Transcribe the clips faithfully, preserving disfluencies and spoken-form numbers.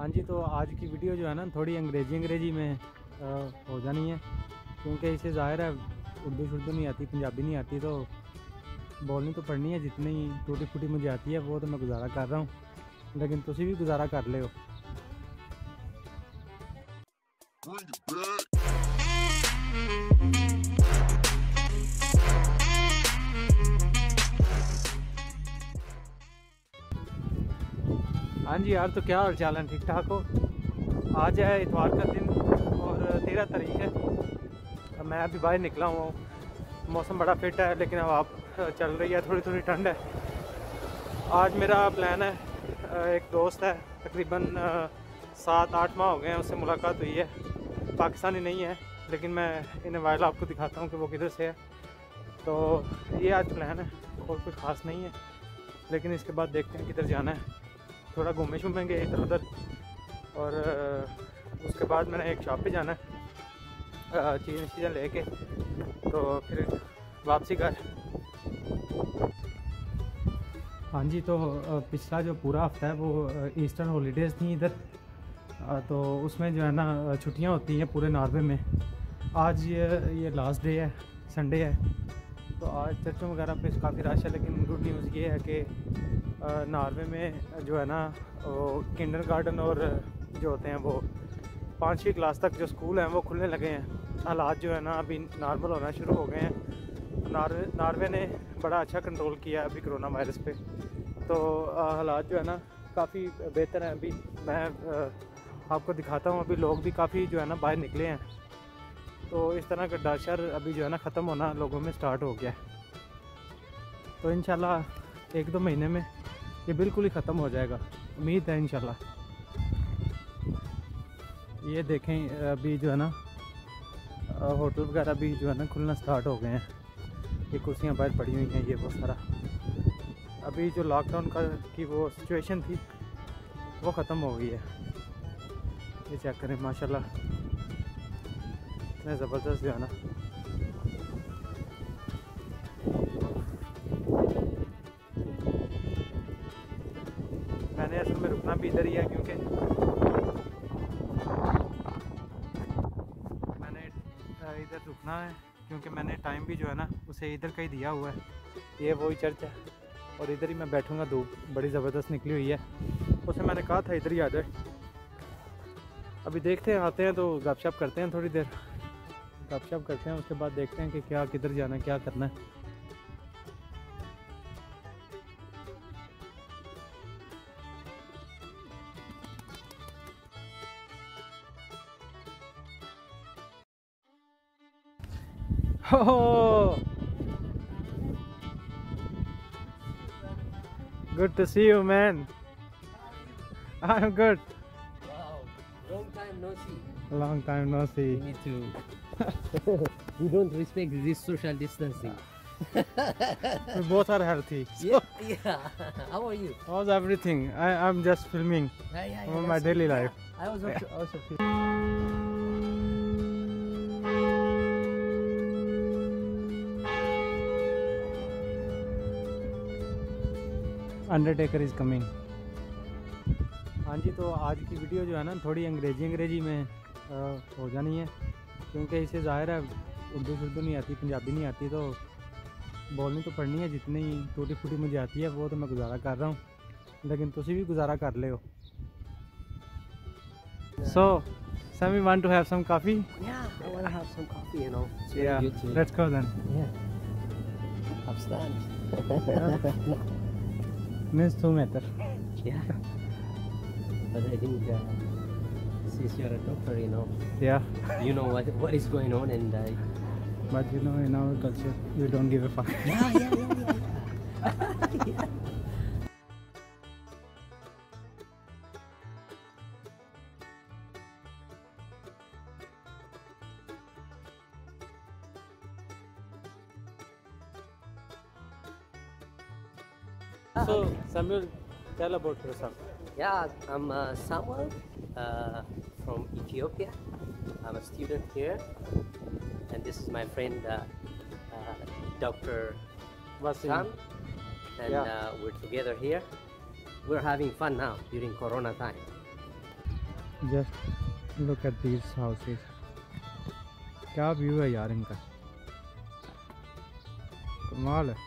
हाँ जी, तो आज की वीडियो जो है ना थोड़ी अंग्रेज़ी अंग्रेज़ी में आ, हो जानी है, क्योंकि इसे ज़ाहिर है उर्दू शुर्दू नहीं आती, पंजाबी नहीं आती, तो बोलनी तो पड़नी है। जितनी टूटी फूटी मुझे आती है वो तो मैं गुजारा कर रहा हूँ, लेकिन तुसी भी गुजारा कर ले हो। हाँ जी यार, तो क्या हाल चाल है? ठीक ठाक हो? आज है इतवार का दिन और तेरह तारीख है। मैं अभी बाहर निकला हुआ हूँ। मौसम बड़ा फिट है, लेकिन हवा चल रही है, थोड़ी थोड़ी ठंड है। आज मेरा प्लान है, एक दोस्त है, तकरीबन सात आठ माह हो गए हैं उससे मुलाकात हुई है। पाकिस्तानी नहीं है, लेकिन मैं इन्हें वाइल आपको दिखाता हूँ कि वो किधर से है। तो ये आज प्लान है, और कोई ख़ास नहीं है, लेकिन इसके बाद देखते हैं किधर जाना है। थोड़ा घूमे शूमेंगे इधर उधर, और उसके बाद मैंने एक शॉप पे जाना है चीज़ें चीज़ें लेके, तो फिर वापसी घर। हाँ जी, तो पिछला जो पूरा हफ्ता है वो ईस्टर हॉलीडेज़ थी इधर, तो उसमें जो है ना छुट्टियां होती हैं पूरे नॉर्वे में। आज ये ये लास्ट डे है, संडे है, तो आज चर्चों वगैरह पे काफ़ी रश है। लेकिन गुड न्यूज़ ये है कि नॉर्वे में जो है ना वो किंडर गार्डन और जो होते हैं वो पाँचवीं क्लास तक जो स्कूल हैं वो खुलने लगे हैं। हालात जो है ना अभी नॉर्मल होना शुरू हो गए हैं। नॉर्वे नॉर्वे ने बड़ा अच्छा कंट्रोल किया है अभी कोरोना वायरस पे, तो हालात जो है ना काफ़ी बेहतर हैं। अभी मैं आपको दिखाता हूँ, अभी लोग भी काफ़ी जो है ना बाहर निकले हैं, तो इस तरह का डर शर अभी जो है ना ख़त्म होना लोगों में स्टार्ट हो गया है। तो इंशाल्लाह एक दो महीने में ये बिल्कुल ही ख़त्म हो जाएगा, उम्मीद है इंशाल्लाह। ये देखें, अभी जो है ना होटल वगैरह भी जो है ना खुलना स्टार्ट हो गए हैं। ये कुर्सियाँ बाहर पड़ी हुई हैं, ये बहुत सारा। अभी जो लॉकडाउन का की वो सिचुएशन थी वो ख़त्म हो गई है। ये चेक करें, माशाल्लाह इतने ज़बरदस्त जो है ना। मैंने असल में रुकना भी इधर ही है, क्योंकि मैंने इधर रुकना है क्योंकि मैंने टाइम भी जो है ना उसे इधर का ही दिया हुआ है। ये वही चर्च है और इधर ही मैं बैठूंगा। धूप बड़ी ज़बरदस्त निकली हुई है, उसे मैंने कहा था इधर ही आ जाए। अभी देखते हैं, आते हैं तो गपशप करते हैं, थोड़ी देर गपशप करते हैं, उसके बाद देखते हैं कि क्या किधर जाना है, क्या करना है। Oh, good to see you, man. I'm good. Wow, long time no see. Long time no see. Me too. We don't respect this social distancing. We both are healthy. So Yeah, yeah. How are you? how's everything? I, I'm just filming Yeah, yeah, yeah, on my that's daily good. life. Yeah, I was also, also feeling. Undertaker is coming. हाँ जी, तो आज की video जो है ना थोड़ी अंग्रेज़ी अंग्रेज़ी में आ, हो जानी है, क्योंकि इसे ज़ाहिर है उर्दू शुर्दू नहीं आती, पंजाबी नहीं आती, तो बोलनी तो पड़नी है। जितनी टूटी फूटी मुझे आती है वो तो मैं गुजारा कर रहा हूँ, लेकिन तुसी भी गुजारा कर ले हो। So Sammy, want to have some coffee? Yeah, I want to have some coffee, you know. It's very Yeah, good to- let's go then. Yeah. Pakistani. Means two meter. Yeah. But I think uh, since you're a doctor, you know, Yeah, you know what what is going on, and uh, but you know in our culture we don't give a fuck. yeah, yeah, yeah, yeah. yeah. So Samuel, tell about yourself. Yeah, I'm uh, Samuel uh, from Ethiopia. I'm a student here, and this is my friend uh, uh, Doctor Wasim. Sam, and Yeah. uh, we're together here. We're having fun now during Corona time. Just look at these houses. क्या view है यार इनका, कमाल है.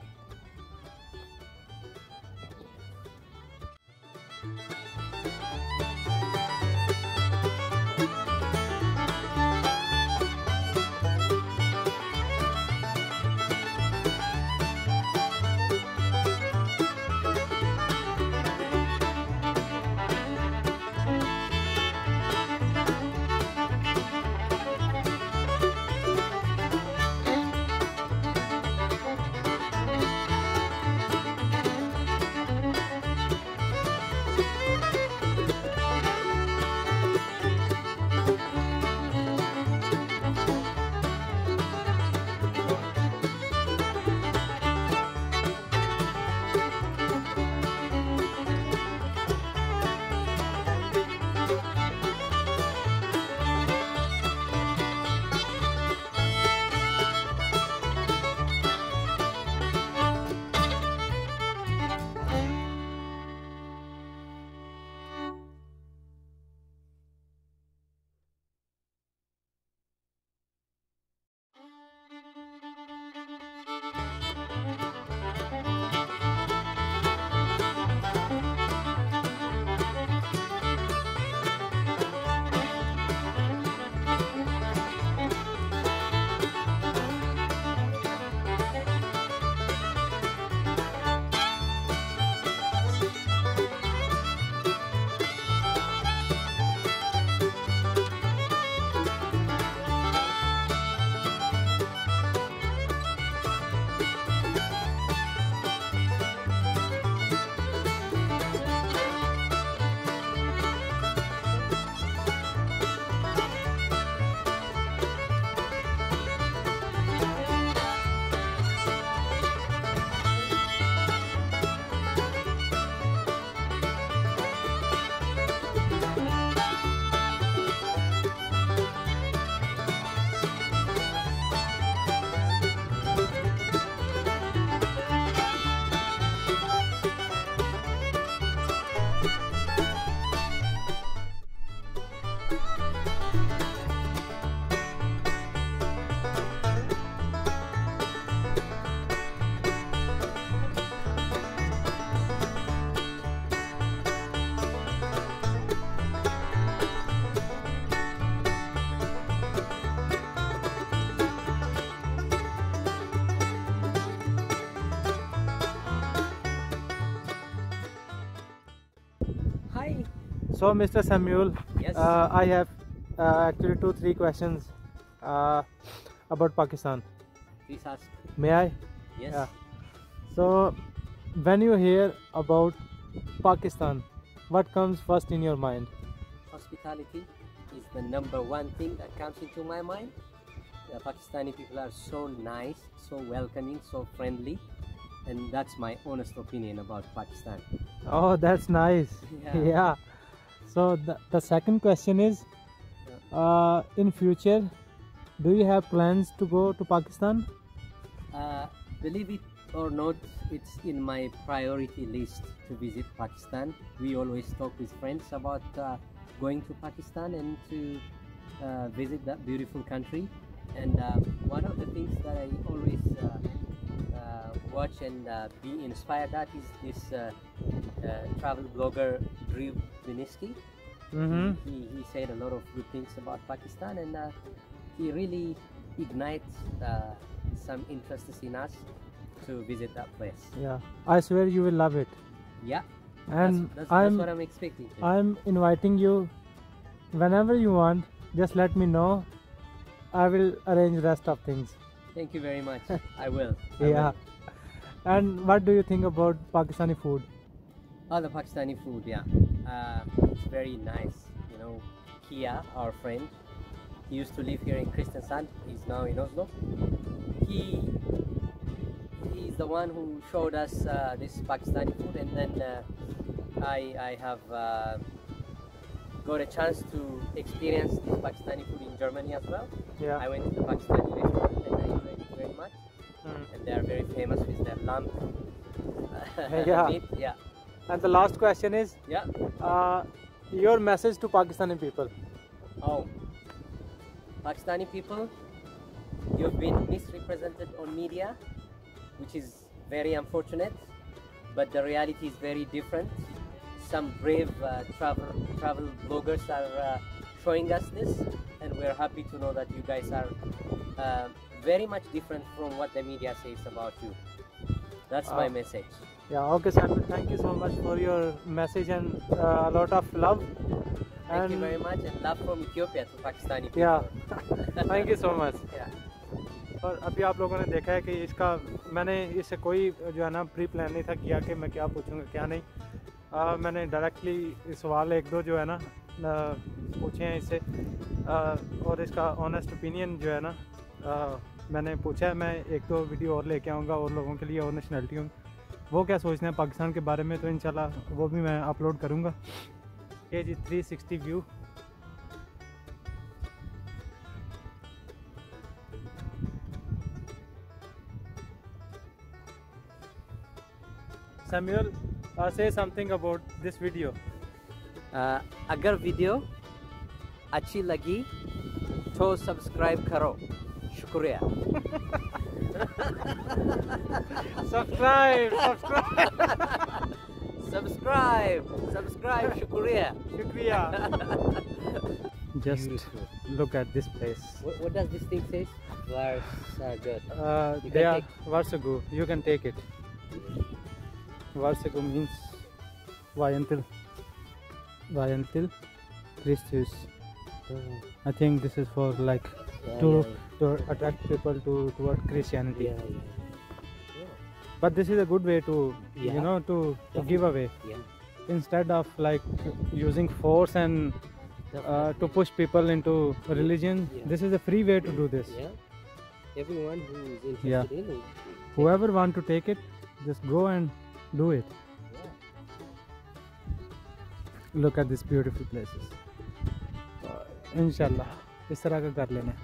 So, Mister Samuel, Yes. uh, I have uh, actually two, three questions uh, about Pakistan. Please ask. May I? Yes. Yeah. So, when you hear about Pakistan, what comes first in your mind? Hospitality is the number one thing that comes into my mind. The Pakistani people are so nice, so welcoming, so friendly, and that's my honest opinion about Pakistan. Oh, that's nice. Yeah. Yeah. So the, the second question is, uh, in future, do you have plans to go to Pakistan? Uh, believe it or not, it's in my priority list to visit Pakistan. We always talk with friends about uh, going to Pakistan and to uh, visit that beautiful country. And uh, one of the things that I always uh, uh, watch and uh, be inspired at is this uh, uh, travel blogger Brahui. Mm-hmm. He, he said a lot of good things about Pakistan, and uh, he really ignites uh, some interest in us to visit that place. Yeah, I swear you will love it. Yeah, And that's, that's, I'm that's what I'm expecting. to. I'm inviting you whenever you want. Just let me know. I will arrange rest of things. Thank you very much. I will. I Yeah. will. And what do you think about Pakistani food? Oh, the Pakistani food, yeah. Uh, it's very nice. You know, Kia, our friend, he used to live here in Kristiansand. He's now in Oslo. He he's the one who showed us uh, this Pakistani food, and then uh, I I have uh, got a chance to experience this Pakistani food in Germany as well. Yeah. I went to the Pakistani restaurant and I enjoyed it very much. Mm. And they are very famous with their lamb Yeah. meat. Yeah. And the last question is, Yeah. uh, your message to Pakistani people. Oh, Pakistani people, you've been misrepresented on media, which is very unfortunate, but the reality is very different. Some brave uh, travel travel bloggers are uh, showing us this, and we're happy to know that you guys are uh, very much different from what the media says about you. That's my uh, message. Yeah, okay, Samuel, thank you so much for your message and uh, a lot of love. Thank and you very much, and love from Ethiopia to Pakistani people. Yeah, thank you so much. Yeah. और अभी आप लोगों ने देखा है कि इसका मैंने इससे कोई जो है ना प्री प्लान नहीं था किया कि मैं क्या पूछूंगा क्या नहीं। आ, मैंने डायरेक्टली सवाल एक दो जो है ना पूछे हैं इससे, आ, और इसका ऑनेस्ट ओपिनियन जो है ना आ, मैंने पूछा है। मैं एक दो वीडियो और लेके आऊँगा और लोगों के लिए और नेशनलिटी हूँ वो क्या सोचते हैं पाकिस्तान के बारे में, तो इंशाल्लाह वो भी मैं अपलोड करूँगा। ये जी three sixty view. Samuel, uh, say something about this video. Uh, अगर वीडियो अच्छी लगी तो सब्सक्राइब करो, शुक्रिया। Subscribe, subscribe, subscribe, subscribe, शुक्रिया, शुक्रिया। Just Beautiful. look at this place. What, what does this thing say? Wars are good. Uh, You they can are take- Varsagu. You can take it. Varsagu means why until why until Christus. I think this is for like Yeah, to yeah, to attract people to toward Christianity. yeah, yeah. Yeah. But this is a good way to Yeah. you know to, to give away Yeah. instead of like using force and uh, to push people into religion. Yeah. This is a free way to do this. Yeah. Everyone who is interested Yeah. in it. Whoever want to take it, just go and do it. Yeah. Look at these beautiful places. इंशाल्लाह इस तरह का कर लेना।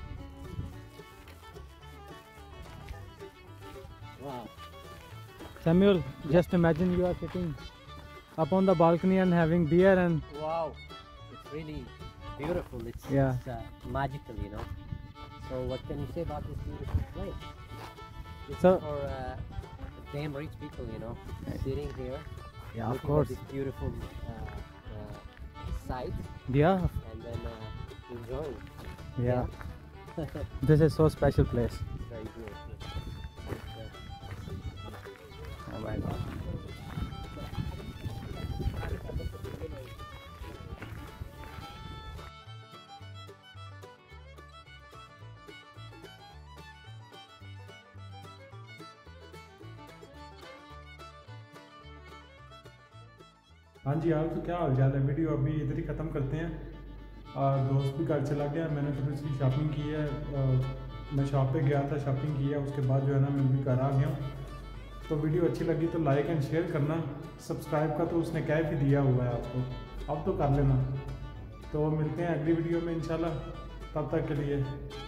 Wow. Samuel, just imagine you are sitting up on the balcony and having beer and Wow. It's really beautiful. It's, Yeah. it's uh, magical, you know. So what can you say about this beautiful place? It's So- for uh, damn rich people, you know, sitting here, yeah, of looking course, at this beautiful uh, uh, sight, yeah, and then uh, enjoying. yeah. It's This is so special place. very beautiful. Oh my God. हाँ जी यार, तो क्या हाल चाल है। Video अभी इधर ही ख़त्म करते हैं। और दोस्त भी घर चला गया, मैंने थोड़ी सी शॉपिंग की है। आ, मैं शॉप पे गया था, शॉपिंग की है, उसके बाद जो है ना मैं भी घर आ गया हूँ। तो वीडियो अच्छी लगी तो लाइक एंड शेयर करना। सब्सक्राइब का तो उसने कैफ ही दिया हुआ है आपको, अब तो कर लेना। तो मिलते हैं अगली वीडियो में इंशाल्लाह, तब तक के लिए